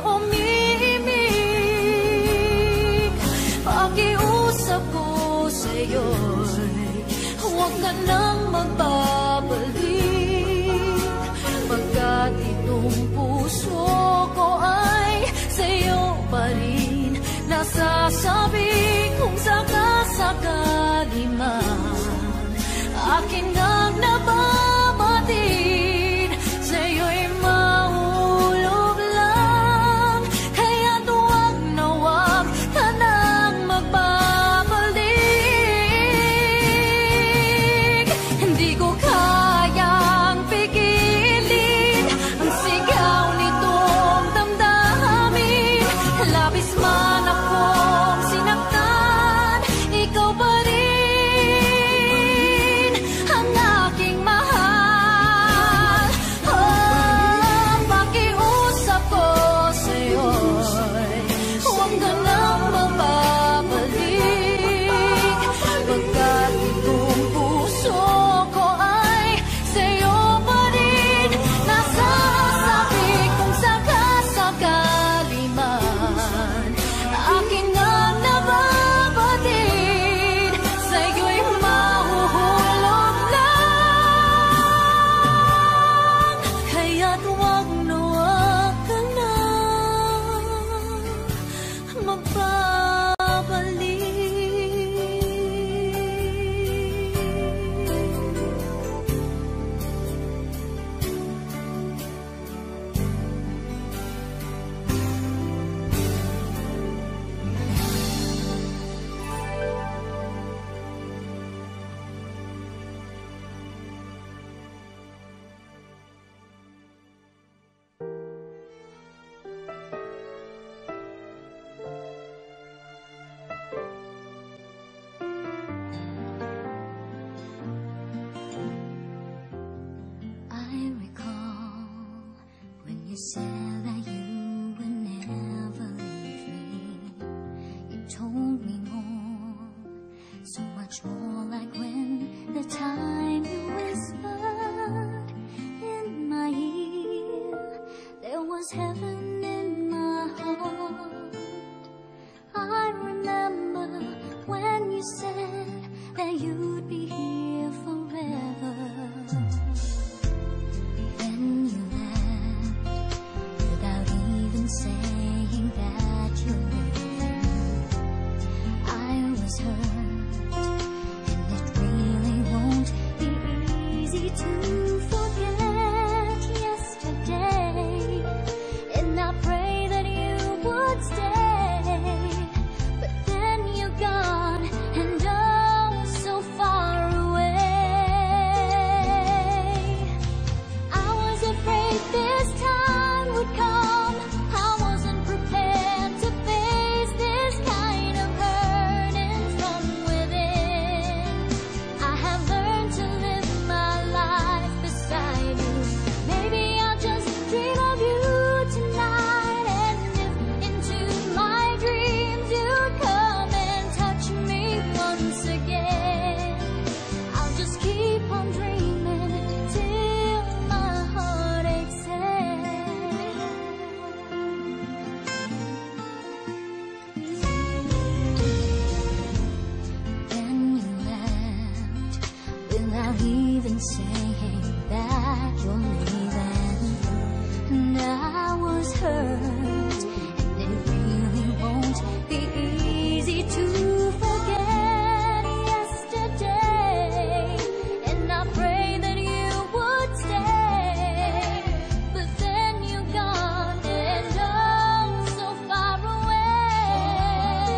umiimik. Pakiusap ko sa'yo'y huwag ka nang magbabalik, pagkat itong puso ko ay sa'yo pa rin. Nasasabi kung sakasakali man akin ngang nababatid, sa'yo'y mahulog lang, kaya't huwag much more like when the time you whispered in my ear. There was heaven in my heart. I remember when you said that you'd be here forever. Then you left without even saying that you're leaving. I was hurt, and it really won't be easy to forget yesterday. And I pray that you would stay, but then you're gone, and oh, so far away. I was afraid this time would come. I wasn't prepared to face this kind of hurting from within. I have learned to live my life beside you. Maybe I'll just dream of you tonight, and if into my dreams you'd come and touch me once again, I'll just keep on dreaming till my heart aches end. Then you left without even saying that you're leaving, and I was hurt, and it really won't be easy to forget yesterday. And I pray that you would stay, but then you're gone, and oh, so far away.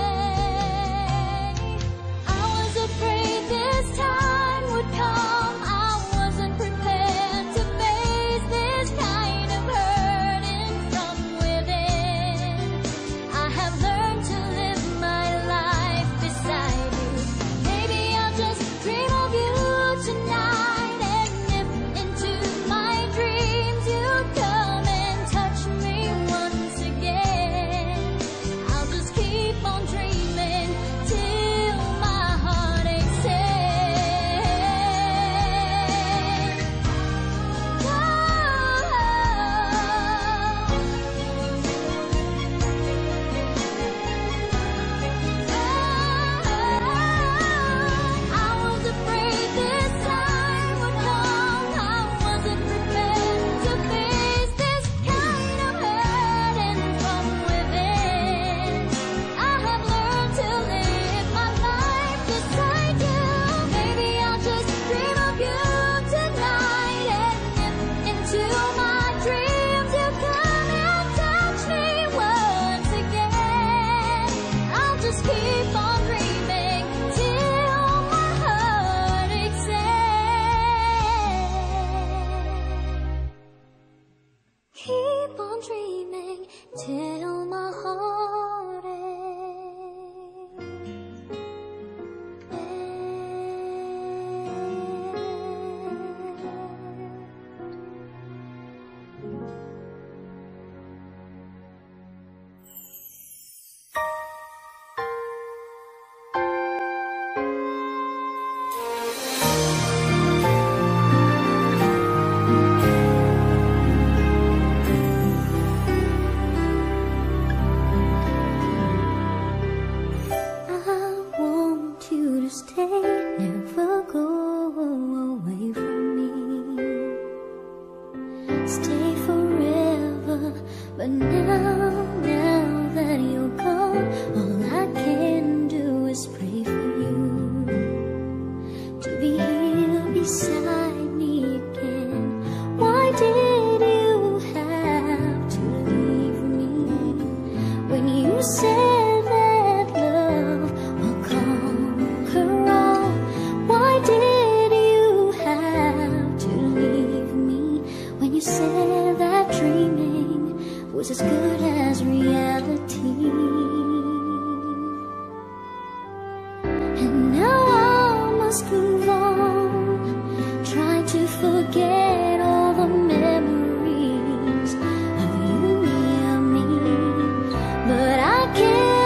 I was afraid this time would come. I wasn't prepared to face this kind of hurting from within. I have learned to live my life beside you. Maybe I'll just dream of you tonight, and if into my dreams you come and touch me once again, I'll just keep on dreaming till my heart aches end. I was afraid this time would come. I wasn't prepared to face this kind of hurting from within. I have learned to live my life beside you. Maybe I'll just dream of you tonight, and if into my dreams you come and touch me once again, I'll just keep on dreaming till my heart aches end. Keep on dreaming till my heart I want you to stay, never go away from me. Stay forever, but now, now that you're gone, all I can do is pray for you to be here beside me again. Why did you have to leave me when you said that love will conquer all? Why did you have to leave me when you said that dreaming was as good as reality? And now I must move on, try to forget all the memories of you near me, but I can't.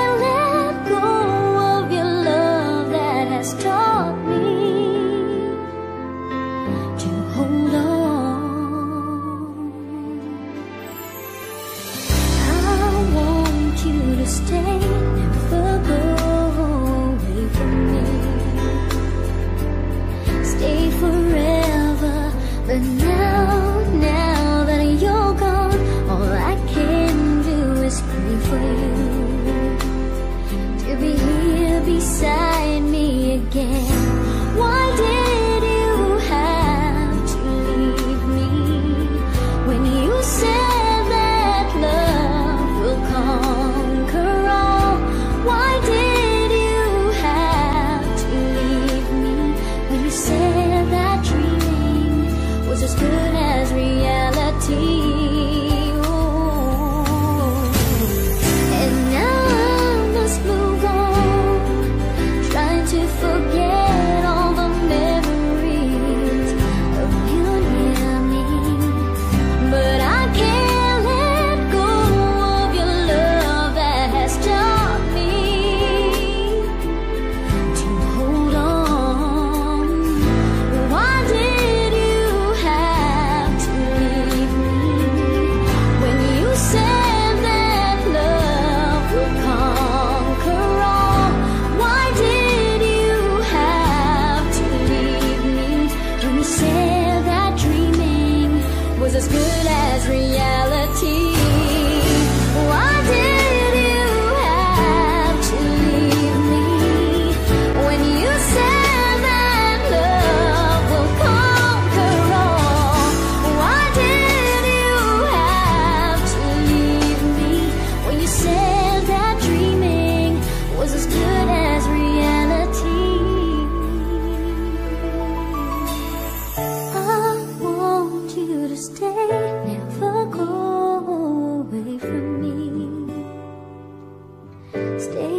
Stay